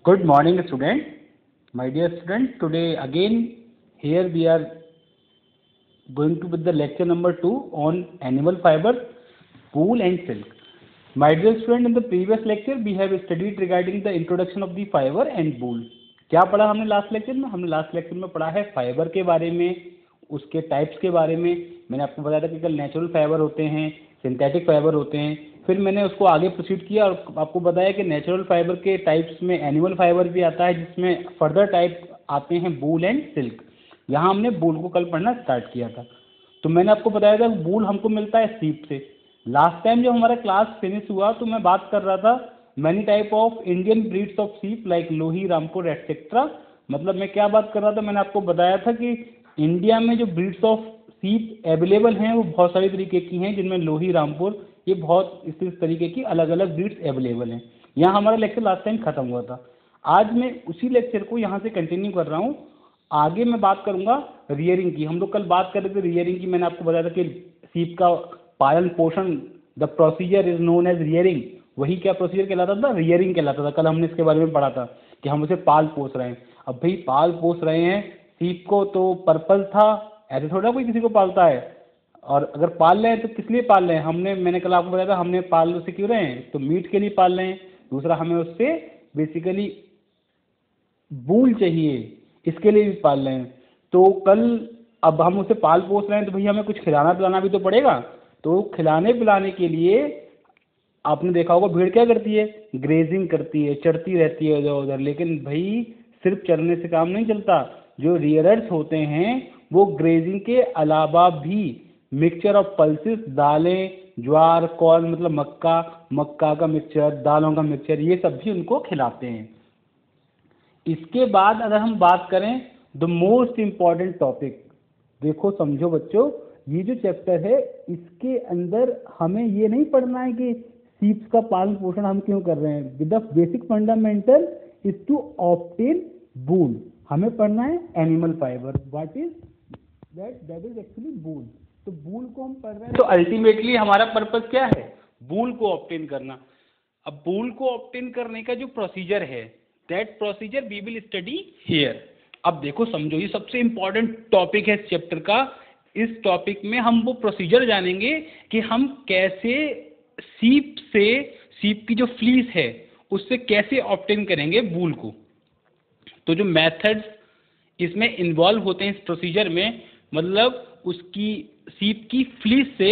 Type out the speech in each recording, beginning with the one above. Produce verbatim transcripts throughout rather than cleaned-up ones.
Good morning, student. My dear student, today again here we are going to with the lecture number two on animal fibers, wool and silk. My dear student, in the previous lecture we have studied regarding the introduction of the fiber and wool. क्या पढ़ा हमने last lecture में? हमने last lecture में पढ़ा है fibre के बारे में, उसके टाइप्स के बारे में. मैंने आपको बताया था कि कल नेचुरल फाइबर होते हैं, सिंथेटिक फाइबर होते हैं. फिर मैंने उसको आगे प्रोसीड किया और आपको बताया कि नेचुरल फाइबर के टाइप्स में एनिमल फाइबर भी आता है, जिसमें फर्दर टाइप आते हैं वूल एंड सिल्क. यहाँ हमने वूल को कल पढ़ना स्टार्ट किया था. तो मैंने आपको बताया था वूल हमको मिलता है सीप से. लास्ट टाइम जब हमारा क्लास फिनिश हुआ तो मैं बात कर रहा था many type of Indian breeds of sheep like Lohi, Rampur etcetera. मतलब मैं क्या बात कर रहा था, मैंने आपको बताया था कि इंडिया में जो ब्रीड्स ऑफ सीप अवेलेबल हैं वो बहुत सारी तरीके की हैं, जिनमें लोही, रामपुर, ये बहुत इस इस तरीके की अलग अलग ब्रीड्स अवेलेबल हैं. यहाँ हमारा लेक्चर लास्ट टाइम खत्म हुआ था. आज मैं उसी लेक्चर को यहाँ से कंटिन्यू कर रहा हूँ. आगे मैं बात करूँगा रियरिंग की. हम लोग कल बात कर रहे थे रियरिंग की. मैंने आपको बताया था कि सीप का पालन पोषण, the procedure is known as rearing. वही क्या प्रोसीजर कहलाता था? रियरिंग कहलाता था. कल हमने इसके बारे में पढ़ा था कि हम उसे पाल पोस रहे हैं. अब भाई पाल पोस रहे हैं सीप को तो पर्पल था, ऐसे थोड़ा कोई किसी को पालता है. और अगर पाल रहे हैं तो किस लिए पाल रहे हैं? हमने मैंने कल आपको बताया था हमने पाल उसे क्यों रहे हैं, तो मीट के लिए पाल रहे हैं. दूसरा हमें उससे बेसिकली वूल चाहिए, इसके लिए भी पाल रहे हैं. तो कल अब हम उसे पाल पोस रहे हैं तो भैया हमें कुछ खिलाना पिलाना भी तो पड़ेगा. तो खिलाने पिलाने के लिए आपने देखा होगा भेड़ क्या करती है, ग्रेजिंग करती है, चरती रहती है इधर उधर. लेकिन भाई सिर्फ चरने से काम नहीं चलता. जो रियरर्स होते हैं वो ग्रेजिंग के अलावा भी मिक्सचर ऑफ पल्सेस, दालें, ज्वार, कॉर्न मतलब मक्का, मक्का का मिक्सचर, दालों का मिक्सचर, ये सब भी उनको खिलाते हैं. इसके बाद अगर हम बात करें द मोस्ट इम्पॉर्टेंट टॉपिक, देखो समझो बच्चों, ये जो चैप्टर है इसके अंदर हमें ये नहीं पढ़ना है कि सीप्स का पालन पोषण हम क्यों कर रहे हैं. The basic fundamental is to obtain wool. हमें पढ़ना है animal fibre. What is that? That is actually wool. तो वूल को हम पढ़ रहे हैं तो अल्टीमेटली हमारा पर्पस क्या है? वूल को ऑब्टेन करना. अब वूल को ऑब्टेन करने का जो प्रोसीजर है, that procedure we will study here. अब देखो समझो, ये सबसे इंपॉर्टेंट टॉपिक है इस चैप्टर का. इस टॉपिक में हम वो प्रोसीजर जानेंगे कि हम कैसे सीप से, सीप की जो फ्लीस है उससे कैसे ऑब्टेन करेंगे वूल को. तो जो मेथड्स इसमें इन्वॉल्व होते हैं इस प्रोसीजर में, मतलब उसकी सीप की फ्लीस से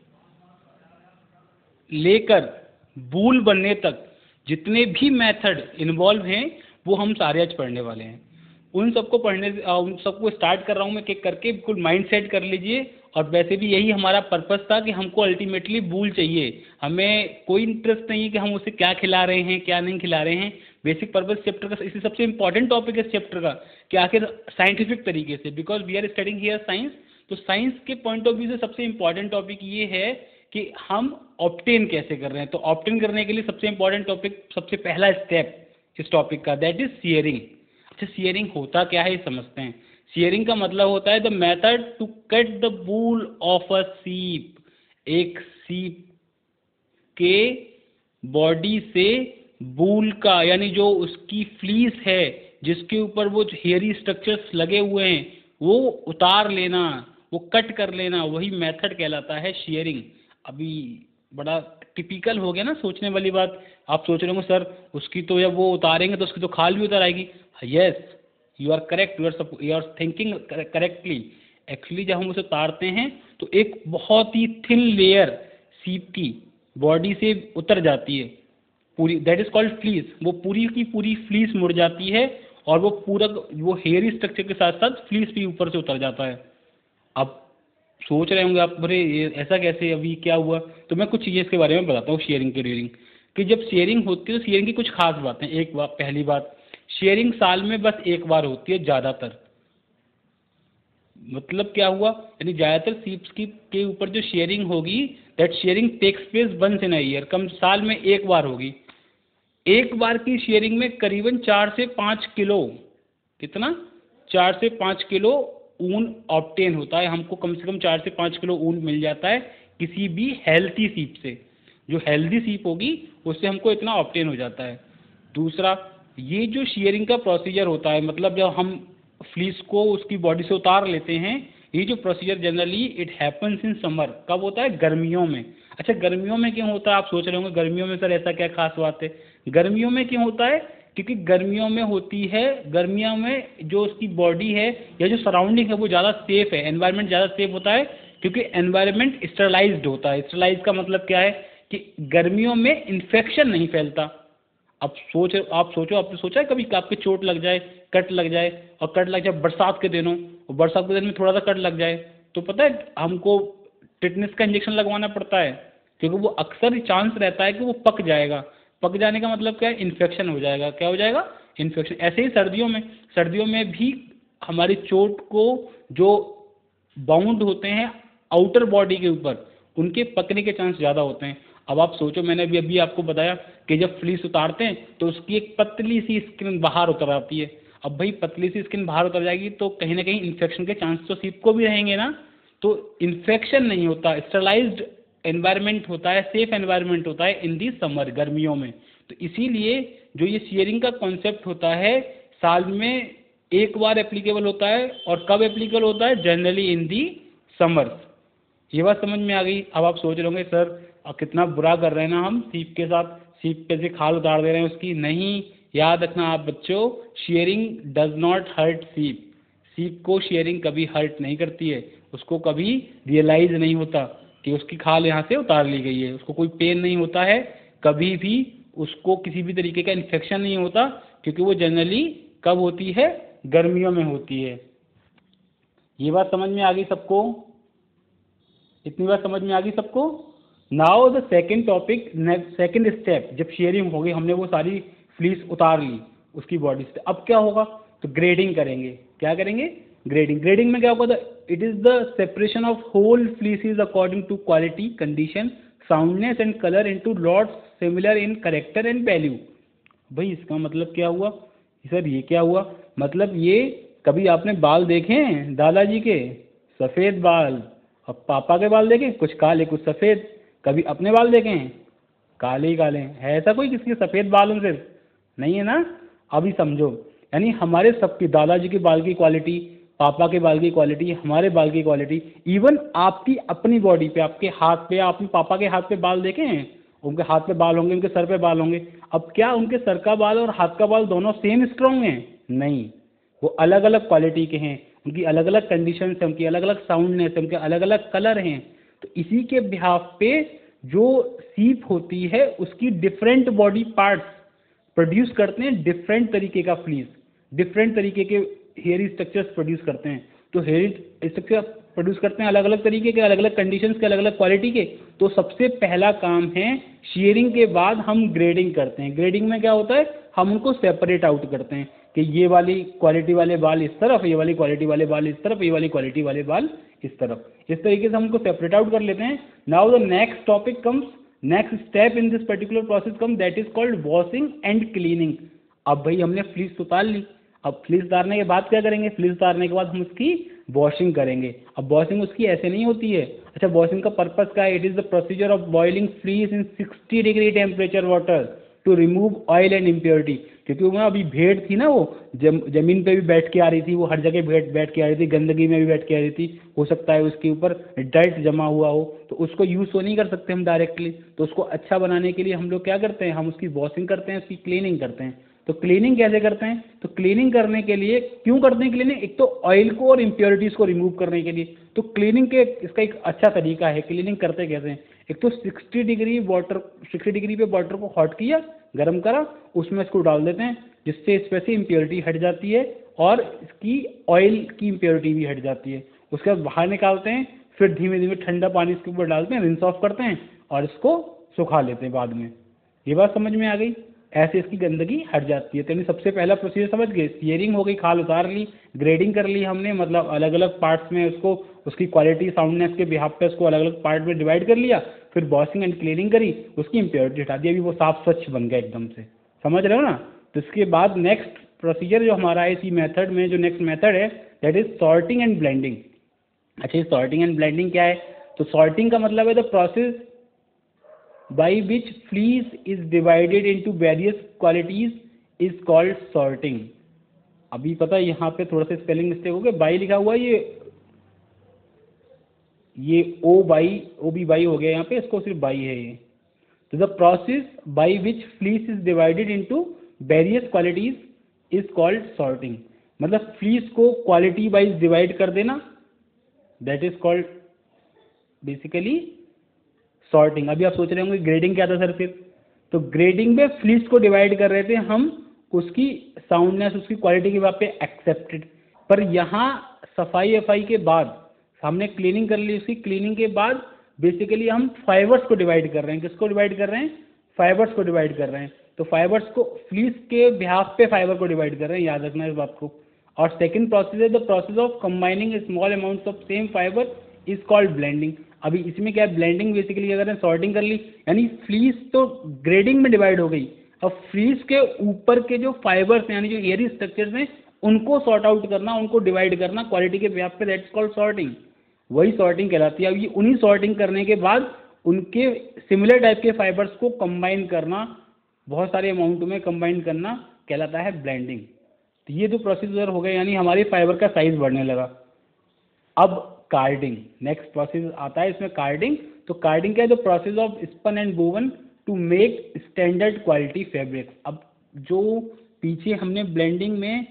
लेकर वूल बनने तक जितने भी मेथड इन्वॉल्व हैं वो हम सारे आज पढ़ने वाले हैं. उन सबको पढ़ने उन सबको स्टार्ट कर रहा हूँ मैं एक करके. बिल्कुल माइंड सेट कर लीजिए. और वैसे भी यही हमारा पर्पस था कि हमको अल्टीमेटली वूल चाहिए. हमें कोई इंटरेस्ट नहीं है कि हम उसे क्या खिला रहे हैं क्या नहीं खिला रहे हैं. बेसिक पर्पस चैप्टर का इसी सबसे इंपॉर्टेंट टॉपिक है इस चैप्टर का कि आखिर साइंटिफिक तरीके से, because we are studying here science. तो साइंस के पॉइंट ऑफ व्यू से सबसे इंपॉर्टेंट टॉपिक ये है कि हम ऑब्टेन कैसे कर रहे हैं. तो ऑब्टेन करने के लिए सबसे इंपॉर्टेंट टॉपिक, सबसे पहला स्टेप इस टॉपिक का, दैट इज शेयरिंग. अच्छा, शेयरिंग होता क्या है ये समझते हैं. शेयरिंग का मतलब होता है the method to cut the wool of a sheep. एक सीप के बॉडी से वूल का, यानी जो उसकी फ्लीस है जिसके ऊपर वो हेयरी स्ट्रक्चर्स लगे हुए हैं, वो उतार लेना, वो कट कर लेना, वही मेथड कहलाता है शेयरिंग. अभी बड़ा टिपिकल हो गया ना सोचने वाली बात. आप सोच रहे होंगे सर उसकी तो जब वो उतारेंगे तो उसकी तो खाल भी उतर आएगी. Yes, you are correct, you are you are thinking correctly. Actually जब हम उसे उतारते हैं तो एक बहुत ही थिन लेयर सीप की बॉडी से उतर जाती है पूरी, दैट इज कॉल्ड फ्लीस. वो पूरी की पूरी फ्लीस मुड़ जाती है और वो पूरा वो हेयरी स्ट्रक्चर के साथ साथ फ्लीस भी ऊपर से उतर जाता है. अब सोच रहे होंगे आप, अरे ये ऐसा कैसे, अभी क्या हुआ? तो मैं कुछ चीज़ें इसके बारे में बताता हूँ शेयरिंग के रियरिंग कि जब शेयरिंग होती है तो शेयरिंग की कुछ खास बातें. एक बात, पहली बात, शेयरिंग साल में बस एक बार होती है ज़्यादातर. मतलब क्या हुआ, यानी ज़्यादातर सीप्स की के ऊपर जो शेयरिंग होगी, that shearing takes place once in a year. कम साल में एक बार होगी. एक बार की शेयरिंग में करीबन चार से पाँच किलो, कितना, चार से पाँच किलो ऊन ऑब्टेन होता है. हमको कम से कम चार से पाँच किलो ऊन मिल जाता है किसी भी हेल्थी सीप से. जो हेल्दी सीप होगी उससे हमको इतना ऑब्टेन हो जाता है. दूसरा, ये जो शेयरिंग का प्रोसीजर होता है, मतलब जब हम फ्लीस को उसकी बॉडी से उतार लेते हैं, ये जो procedure generally it happens in summer. कब होता है? गर्मियों में। अच्छा, गर्मियों में क्यों होता है? आप सोच रहे होंगे गर्मियों में सर ऐसा क्या खास बात है? गर्मियों में क्यों होता है? क्योंकि गर्मियों में होती है, गर्मियों में जो उसकी बॉडी है या जो सराउंडिंग है वो ज़्यादा सेफ है, एनवायरनमेंट ज़्यादा सेफ होता है, क्योंकि एनवायरनमेंट स्टरलाइज्ड होता है। स्टरलाइज का मतलब क्या है कि गर्मियों में इन्फेक्शन नहीं फैलता। अब सोच आप सोचो, आपने सोचा है कभी कि आपके चोट लग जाए, कट लग जाए, और कट लग जाए बरसात के दिनों, और बरसात के दिन में थोड़ा सा कट लग जाए, तो पता है हमको टिटनेस का इंजेक्शन लगवाना पड़ता है, क्योंकि वो अक्सर चांस रहता है कि वो पक जाएगा। पक जाने का मतलब क्या है? इन्फेक्शन हो जाएगा। क्या हो जाएगा? इन्फेक्शन। ऐसे ही सर्दियों में, सर्दियों में भी हमारी चोट को जो बाउंड होते हैं आउटर बॉडी के ऊपर, उनके पकने के चांस ज़्यादा होते हैं। अब आप सोचो, मैंने अभी अभी आपको बताया कि जब फ्लीस उतारते हैं तो उसकी एक पतली सी स्किन बाहर उतर आती है। अब भाई पतली सी स्किन बाहर उतर जाएगी तो कहीं ना कहीं इन्फेक्शन के चांस तो सीप को भी रहेंगे ना। तो इन्फेक्शन नहीं होता, स्टरलाइज्ड एनवायरनमेंट होता है, सेफ एनवायरनमेंट होता है इन दी समर, गर्मियों में। तो इसीलिए जो ये शेयरिंग का कॉन्सेप्ट होता है साल में एक बार एप्लीकेबल होता है। और कब एप्लीकेबल होता है? Generally in the summer. ये बात समझ में आ गई। अब आप सोच रहे होंगे सर अब कितना बुरा कर रहे हैं ना हम सीप के साथ, सीप पे से खाल उतार दे रहे हैं उसकी। नहीं, याद रखना आप बच्चों, शेयरिंग डज नॉट हर्ट सीप। सीप को शेयरिंग कभी हर्ट नहीं करती है, उसको कभी रियलाइज नहीं होता कि उसकी खाल यहाँ से उतार ली गई है, उसको कोई पेन नहीं होता है, कभी भी उसको किसी भी तरीके का इन्फेक्शन नहीं होता, क्योंकि वो जनरली कब होती है? गर्मियों में होती है। ये बात समझ में आ गई सबको? इतनी बात समझ में आ गई सबको? Now the second topic, second step, जब शेयरिंग हो गई, हमने वो सारी फ्लीस उतार ली उसकी बॉडी से, अब क्या होगा? तो ग्रेडिंग करेंगे। क्या करेंगे? ग्रेडिंग। ग्रेडिंग में क्या होगा? It is the separation of whole fleeces according to quality, condition, soundness and colour into lots similar in character and value. भाई इसका मतलब क्या हुआ? सर ये क्या हुआ? मतलब ये, कभी आपने बाल देखे हैं दादाजी के? सफ़ेद बाल। अब पापा के बाल देखे? कुछ काले कुछ सफ़ेद। कभी अपने बाल देखे हैं? काले ही काले हैं। है ऐसा कोई किसी के सफ़ेद बाल हैं? सिर्फ नहीं है ना। अभी समझो, यानी हमारे सबकी, दादाजी के बाल की क्वालिटी, पापा के बाल की क्वालिटी, हमारे बाल की क्वालिटी, इवन आपकी अपनी बॉडी पे, आपके हाथ पे, आपने पापा के हाथ पे बाल देखे हैं? उनके हाथ पे बाल होंगे, उनके सर पे बाल होंगे। अब क्या उनके सर का बाल और हाथ का बाल दोनों सेम स्ट्रॉन्ग हैं? नहीं, वो अलग अलग क्वालिटी के हैं, उनकी अलग अलग कंडीशन है, उनकी अलग अलग साउंडनेस है, उनके अलग अलग कलर हैं। तो इसी के बिहाफ पे जो सीप होती है उसकी डिफरेंट बॉडी पार्ट्स प्रोड्यूस करते हैं डिफरेंट तरीके का फ्लीस, डिफरेंट तरीके के हेयर स्ट्रक्चर्स प्रोड्यूस करते हैं। तो हेयर स्ट्रक्चर प्रोड्यूस करते हैं अलग अलग तरीके के, अलग अलग कंडीशंस के, अलग अलग क्वालिटी के। तो सबसे पहला काम है, शेयरिंग के बाद हम ग्रेडिंग करते हैं। ग्रेडिंग में क्या होता है? हम उनको सेपरेट आउट करते हैं कि ये वाली क्वालिटी वाले बाल इस तरफ, ये वाली क्वालिटी वाले बाल इस तरफ, ये वाली क्वालिटी वाले बाल इस तरफ। इस तरीके से हम उनको सेपरेट आउट कर लेते हैं। Now the next topic comes, next step in this particular process come, that is called washing and cleaning. अब भाई हमने फ्लीस उतार ली, अब फ्लीस उतारने के बाद क्या करेंगे? फ्लीस उतारने के बाद हम उसकी वॉशिंग करेंगे। अब वॉशिंग उसकी ऐसे नहीं होती है। अच्छा, वॉशिंग का पर्पस क्या है? It is the procedure of boiling fleece in sixty degree temperature water to remove oil and impurity. क्योंकि वो अभी भेड़ थी ना, वो जम, जमीन पे भी बैठ के आ रही थी, वो हर जगह बैठ बैठ के आ रही थी, गंदगी में भी बैठ के आ रही थी। हो सकता है उसके ऊपर डर्ट जमा हुआ हो, तो उसको यूज़ तो नहीं कर सकते हम डायरेक्टली। तो उसको अच्छा बनाने के लिए हम लोग क्या करते हैं? हम उसकी वॉशिंग करते हैं, उसकी क्लीनिंग करते हैं। तो क्लीनिंग कैसे करते हैं? तो क्लीनिंग करने के लिए क्यों करते हैं क्लीनिंग? एक तो ऑयल को और इम्प्योरिटीज़ को रिमूव करने के लिए। तो क्लीनिंग के इसका एक अच्छा तरीका है। क्लीनिंग करते कैसे हैं? एक तो sixty degree water, sixty degree पे वाटर को हॉट किया, गर्म करा, उसमें इसको डाल देते हैं, जिससे इसमें से इम्प्योरिटी हट जाती है और इसकी ऑयल की इम्प्योरिटी भी हट जाती है। उसके बाद बाहर निकालते हैं, फिर धीमे धीमे ठंडा पानी इसके ऊपर डालते हैं, रिंस ऑफ करते हैं और इसको सुखा लेते हैं बाद में। ये बात समझ में आ गई? ऐसे इसकी गंदगी हट जाती है। तो यानी सबसे पहला प्रोसीजर समझ गए, शेयरिंग हो गई, खाल उतार ली, ग्रेडिंग कर ली हमने, मतलब अलग अलग पार्ट्स में उसको, उसकी क्वालिटी साउंडनेस के बिहाफ पे उसको अलग अलग पार्ट में डिवाइड कर लिया, फिर वॉशिंग एंड क्लीनिंग करी, उसकी इम्प्योरिटी हटा दी, अभी वो साफ स्वच्छ बन गया एकदम से। समझ रहे हो ना? तो इसके बाद नेक्स्ट प्रोसीजर जो हमारा है इसी मेथड में, जो नेक्स्ट मेथड है that is sorting and blending. अच्छा, ये सॉर्टिंग एंड ब्लेंडिंग क्या है? तो सॉर्टिंग का मतलब है the process by which fleece is divided into various qualities is called sorting. अभी पता है यहाँ पे थोड़ा सा स्पेलिंग मिस्टेक हो गया, बाई लिखा हुआ है, ये ये O by O B by हो गया यहाँ पे, इसको सिर्फ बाई है ये। तो the process by which fleece is divided into various qualities is called sorting. मतलब फ्लीस को क्वालिटी वाइज डिवाइड कर देना, that is called basically sorting. अभी आप सोच रहे होंगे ग्रेडिंग क्या था सर फिर, तो ग्रेडिंग में फ्लीस को डिवाइड कर रहे थे हम उसकी साउंडनेस, उसकी क्वालिटी के बात पे एक्सेप्टेड। पर यहाँ सफाई वफाई के बाद हमने क्लीनिंग कर ली, उसकी क्लीनिंग के बाद बेसिकली हम फाइबर्स को डिवाइड कर रहे हैं। किसको डिवाइड कर रहे हैं? फाइबर्स को डिवाइड कर रहे हैं। तो फाइबर्स को फ्लीस के बिहाफ पे फाइबर को डिवाइड कर रहे हैं, याद रखना इस बात को। और सेकंड प्रोसेस है the process of combining small amounts of same fibre is called blending. अभी इसमें क्या है, ब्लेंडिंग बेसिकली अगर सॉर्टिंग कर ली, यानी फ्लीस तो ग्रेडिंग में डिवाइड हो गई, अब फ्लीस के ऊपर के जो फाइबर्स यानी जो एयरी स्ट्रक्चर्स हैं उनको सॉर्ट आउट करना, उनको डिवाइड करना क्वालिटी के बिहाफ पे, दैट्स कॉल्ड सॉर्टिंग। वही सॉर्टिंग कहलाती है। अब ये उन्हीं सॉर्टिंग करने के बाद उनके सिमिलर टाइप के फाइबर्स को कंबाइन करना, बहुत सारे अमाउंट में कंबाइन करना कहलाता है ब्लेंडिंग। तो ये दो प्रोसीजर हो गए, यानी हमारे फाइबर का साइज बढ़ने लगा। अब कार्डिंग, नेक्स्ट प्रोसेस आता है इसमें कार्डिंग। तो कार्डिंग क्या है? The process of spun and woven to make standard quality fabric. अब जो पीछे हमने ब्लेंडिंग में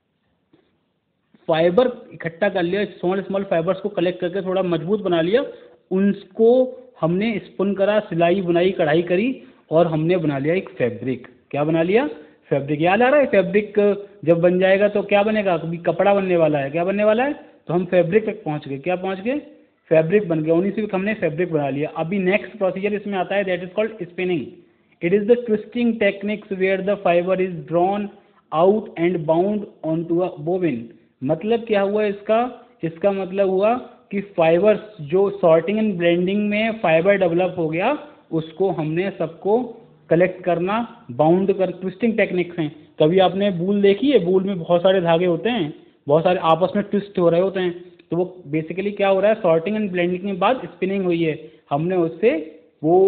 फाइबर इकट्ठा कर लिया, स्मॉल स्मॉल फाइबर्स को कलेक्ट करके थोड़ा मजबूत बना लिया, उनको हमने स्पिन करा, सिलाई बुनाई कढ़ाई करी और हमने बना लिया एक फैब्रिक। क्या बना लिया? फैब्रिक। याद आ रहा है? फैब्रिक जब बन जाएगा तो क्या बनेगा? अभी कपड़ा बनने वाला है, क्या बनने वाला है? तो हम फैब्रिक तक पहुंच गए। क्या पहुंच गए? फैब्रिक बन गया, उन्हीं से हमने फैब्रिक बना लिया। अभी नेक्स्ट प्रोसीजर इसमें आता है, that is called spinning. It is the twisting techniques where the fibre is drawn out and bound on to a bobbin. मतलब क्या हुआ इसका? इसका मतलब हुआ कि फाइबर्स जो सॉर्टिंग एंड ब्लेंडिंग में फाइबर डेवलप हो गया, उसको हमने सबको कलेक्ट करना, बाउंड कर, ट्विस्टिंग टेक्निक्स हैं। कभी आपने बूल देखी है? बूल में बहुत सारे धागे होते हैं, बहुत सारे आपस में ट्विस्ट हो रहे होते हैं, तो वो बेसिकली क्या हो रहा है? सॉर्टिंग एंड ब्लेंडिंग के बाद स्पिनिंग हुई है, हमने उससे वो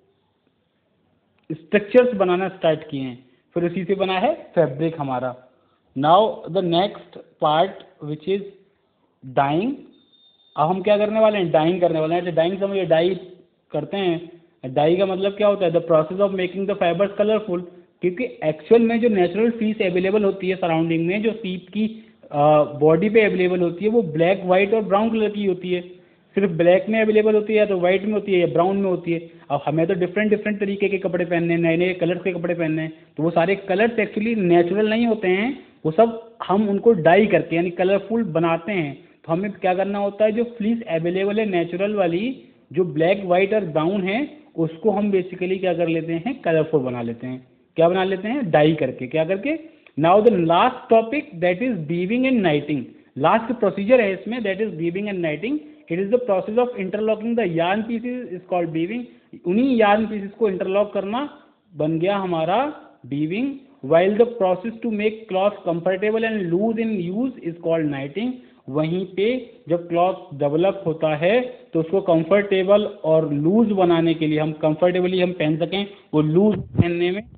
स्ट्रक्चर्स बनाना स्टार्ट किए हैं, फिर उसी से बना है फैब्रिक हमारा। Now the next part which is dyeing. अब हम क्या करने वाले हैं? डाइंग करने वाले हैं। डाइंग समझिए, डाई करते हैं। डाई का मतलब क्या होता है? The process of making the fibres colourful. क्योंकि एक्चुअल में जो नेचुरल फ्लीस अवेलेबल होती है सराउंडिंग में, जो सीप की बॉडी पे अवेलेबल होती है, वो ब्लैक, वाइट और ब्राउन कलर की होती है। सिर्फ ब्लैक में अवेलेबल होती है या तो वाइट में होती है या ब्राउन में होती है। अब हमें तो डिफरेंट डिफरेंट तरीके के कपड़े पहनने हैं, नए नए कलर्स के कपड़े पहनने हैं, तो वो सारे कलर्स एक्चुअली नेचुरल नहीं होते हैं, वो सब हम उनको डाई करके यानी कलरफुल बनाते हैं। तो हमें क्या करना होता है? जो फ्लीस अवेलेबल है नेचुरल वाली, जो ब्लैक, वाइट और ब्राउन है, उसको हम बेसिकली क्या कर लेते हैं? कलरफुल बना लेते हैं। क्या बना लेते हैं? डाई करके। क्या करके? Now the last topic that is weaving and knitting. Last procedure है इसमें, that is weaving and knitting. It is the process of interlocking the yarn pieces is called weaving. उन्हीं यार्न पीसेस को interlock करना बन गया हमारा weaving. while the process to make cloth comfortable and loose in use is called knitting। वहीं पे जब cloth develop होता है तो उसको कंफर्टेबल और लूज बनाने के लिए, हम कंफर्टेबली हम पहन सकें, वो लूज पहनने में,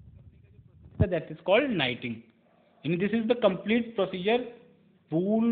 दैट इज कॉल्ड नाइटिंग। यानी this is the complete procedure wool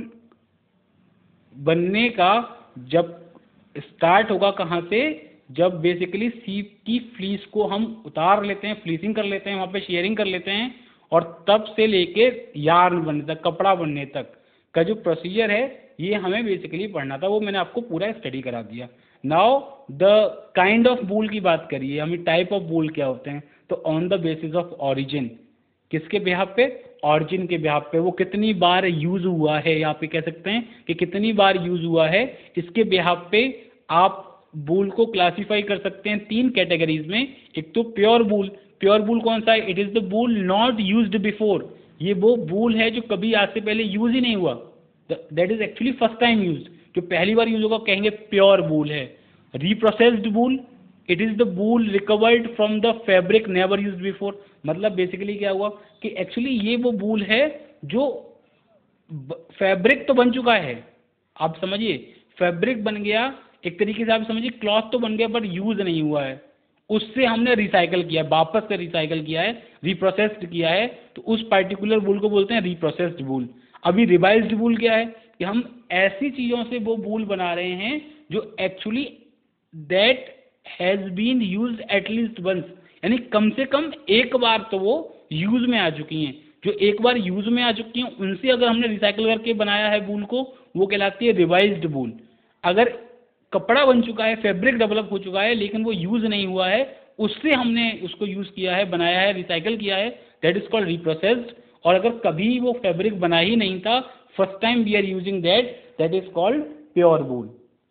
बनने का। जब स्टार्ट होगा कहाँ से? जब बेसिकली सीप की फ्लीस को हम उतार लेते हैं, फ्लीसिंग कर लेते हैं, वहाँ पे शेयरिंग कर लेते हैं, और तब से लेके यार्न बनने तक, कपड़ा बनने तक का जो प्रोसीजर है, ये हमें बेसिकली पढ़ना था। वो मैंने आपको पूरा स्टडी करा दिया। Now the kind of wool की बात करिए, हमें टाइप ऑफ वूल क्या होते हैं? तो on the basis of origin. किसके बिहाफ पे? ऑरिजिन के बिहाफ पे। वो कितनी बार यूज हुआ है, यहाँ पे कह सकते हैं कि कितनी बार यूज हुआ है, इसके बिहाफ पे आप वूल को क्लासीफाई कर सकते हैं तीन कैटेगरीज में। एक तो प्योर वूल। प्योर वूल कौन सा है? It is the wool not used before. ये वो वूल है जो कभी आज से पहले यूज ही नहीं हुआ, that is actually first time use. जो पहली बार यूज होगा कहेंगे प्योर वूल है। Reprocessed wool, it is the wool recovered from the fabric never used before. मतलब बेसिकली क्या हुआ कि एक्चुअली ये वो वूल है जो फैब्रिक तो बन चुका है, आप समझिए, फैब्रिक बन गया एक तरीके से, आप समझिए क्लॉथ तो बन गया बट यूज नहीं हुआ है। उससे हमने रिसाइकल किया है, वापस से रिसाइकल किया है, रिप्रोसेस्ड किया है, तो उस पर्टिकुलर वूल को बोलते हैं रिप्रोसेस्ड वूल। अभी रिवाइज्ड वूल क्या है कि हम ऐसी चीज़ों से वो वूल बना रहे हैं जो actually that has been used at least once, यानी कम से कम एक बार तो वो यूज में आ चुकी हैं। जो एक बार यूज में आ चुकी हैं उनसे अगर हमने रिसाइकल करके बनाया है वूल को, वो कहलाती है रिवाइज्ड वूल। अगर कपड़ा बन चुका है, फैब्रिक डेवलप हो चुका है, लेकिन वो यूज नहीं हुआ है, उससे हमने उसको यूज किया है, बनाया है, रिसाइकल किया है, दैट इज कॉल्ड रिप्रोसेस्ड। और अगर कभी वो फैब्रिक बना ही नहीं था, first time we are using that, that is called pure wool.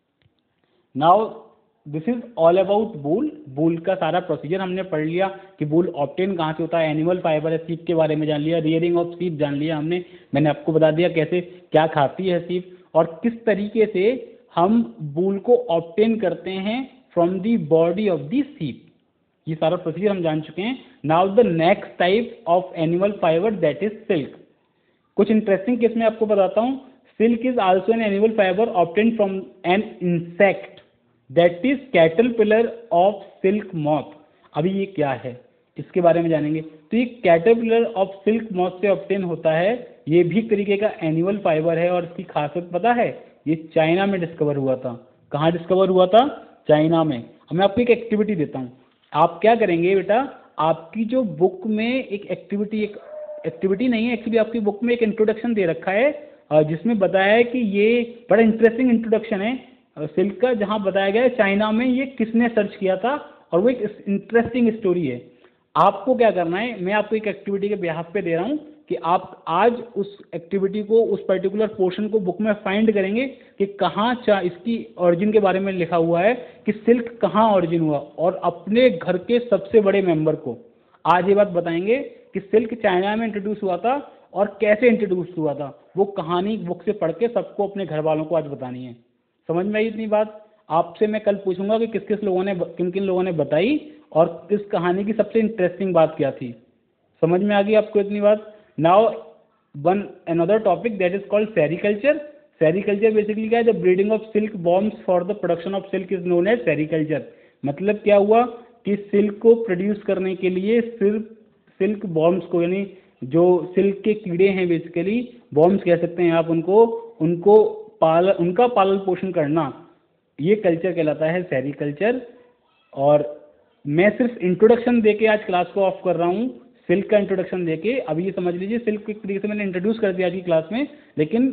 Now this is all about wool. Wool का सारा प्रोसीजर हमने पढ़ लिया कि वूल ऑब्टेन कहाँ से होता है, एनिमल फाइबर है, सीप के बारे में जान लिया, रियरिंग ऑफ सीप जान लिया हमने, मैंने आपको बता दिया कैसे क्या खाती है सीप, और किस तरीके से हम वूल को ऑब्टेन करते हैं from the body of the sheep. ये सारा प्रोसीजर हम जान चुके हैं। Now the next type of animal fibre that is silk. कुछ इंटरेस्टिंग केस में आपको बताता हूँ। Silk is also an animal fibre obtain from an insect that is caterpillar of silk moth. अभी ये क्या है इसके बारे में जानेंगे। तो ये कैटरपिलर ऑफ सिल्क मॉथ से ऑब्टेन होता है, ये भी एक तरीके का एनिमल फाइबर है, और इसकी खासियत पता है, ये चाइना में डिस्कवर हुआ था। कहाँ डिस्कवर हुआ था? चाइना में। अब मैं आपको एक एक्टिविटी देता हूँ, आप क्या करेंगे बेटा, आपकी जो बुक में एक एक्टिविटी, एक एक्टिविटी नहीं है एक्चुअली, आपकी बुक में एक इंट्रोडक्शन दे रखा है जिसमें बताया है कि ये बड़ा इंटरेस्टिंग इंट्रोडक्शन है सिल्क का, जहाँ बताया गया है चाइना में ये किसने सर्च किया था, और वो एक इंटरेस्टिंग स्टोरी है। आपको क्या करना है, मैं आपको एक एक्टिविटी के बिहाफ पे दे रहा हूँ कि आप आज उस एक्टिविटी को, उस पर्टिकुलर पोर्शन को बुक में फाइंड करेंगे कि कहाँ चा इसकी ओरिजिन के बारे में लिखा हुआ है कि सिल्क कहाँ ओरिजिन हुआ, और अपने घर के सबसे बड़े मेंबर को आज ये बात बताएंगे कि सिल्क चाइना में इंट्रोड्यूस हुआ था और कैसे इंट्रोड्यूस हुआ था। वो कहानी बुक से पढ़ के सबको अपने घर वालों को आज बतानी है। समझ में आई इतनी बात? आपसे मैं कल पूछूंगा कि किस किस लोगों ने, किन किन लोगों ने बताई और इस कहानी की सबसे इंटरेस्टिंग बात क्या थी। समझ में आ गई आपको इतनी बात? Now one another topic that is called sericulture. Sericulture basically क्या है? The breeding of silk bombs for the production of silk is known as sericulture. मतलब क्या हुआ कि सिल्क को प्रोड्यूस करने के लिए सिर्फ सिल्क बॉम्ब्स को, यानी जो सिल्क के कीड़े हैं बेसिकली, बॉम्ब्स कह सकते हैं आप उनको, उनको पाल उनका पालन पोषण करना, ये कल्चर कहलाता है सेरीकल्चर। और मैं सिर्फ इंट्रोडक्शन देके आज क्लास को ऑफ कर रहा हूँ, सिल्क का इंट्रोडक्शन देके। अभी ये समझ लीजिए सिल्क एक तरीके से मैंने इंट्रोड्यूस कर दिया आज की क्लास में, लेकिन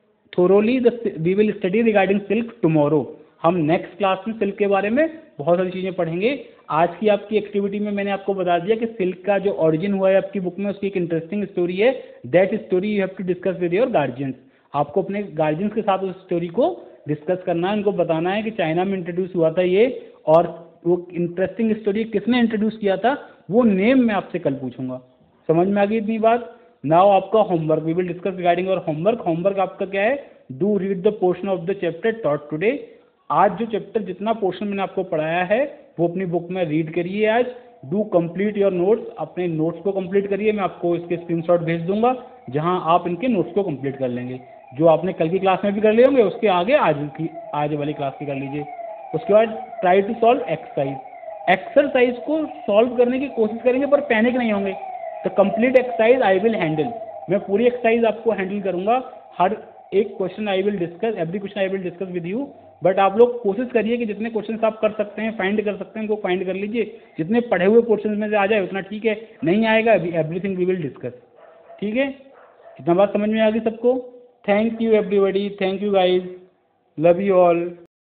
thoroughly the we will study regarding silk tomorrow. हम नेक्स्ट क्लास में सिल्क के बारे में बहुत सारी चीज़ें पढ़ेंगे। आज की आपकी एक्टिविटी में मैंने आपको बता दिया कि सिल्क का जो ओरिजिन हुआ है आपकी बुक में, उसकी एक इंटरेस्टिंग स्टोरी है। That story you have to discuss with your guardians. आपको अपने गार्जियंस के साथ उस स्टोरी को डिस्कस करना है, उनको बताना है कि चाइना में इंट्रोड्यूस हुआ था ये, और वो इंटरेस्टिंग स्टोरी किसने इंट्रोड्यूस किया था, वो नेम मैं आपसे कल पूछूंगा। समझ में आ गई इतनी बात? नाउ आपका homework, we will discuss regarding your homework. Homework आपका क्या है? Do read the portion of the chapter taught today. आज जो चैप्टर, जितना पोर्शन मैंने आपको पढ़ाया है वो अपनी बुक में रीड करिए आज। डू कंप्लीट योर नोट्स, अपने नोट्स को कंप्लीट करिए। मैं आपको इसके स्क्रीनशॉट भेज दूंगा जहां आप इनके नोट्स को कंप्लीट कर लेंगे। जो आपने कल की क्लास में भी कर लिए होंगे, उसके आगे आज की आज वाली क्लास की कर लीजिए। उसके बाद try to solve exercise. Exercise को सॉल्व करने की कोशिश करेंगे पर पैनिक नहीं होंगे। तो complete exercise I will handle, मैं पूरी एक्सरसाइज आपको हैंडल करूंगा। हर एक question I will discuss, every question I will discuss with you. But आप लोग कोशिश करिए कि जितने क्वेश्चन आप कर सकते हैं, फाइंड कर सकते हैं, उनको फाइंड कर लीजिए। जितने पढ़े हुए क्वेश्चन में से आ जाए उतना ठीक है, नहीं आएगा एवरीथिंग वी विल डिस्कस। ठीक है, इतना बात समझ में आ गई सबको? Thank you everybody, thank you guys, love you all.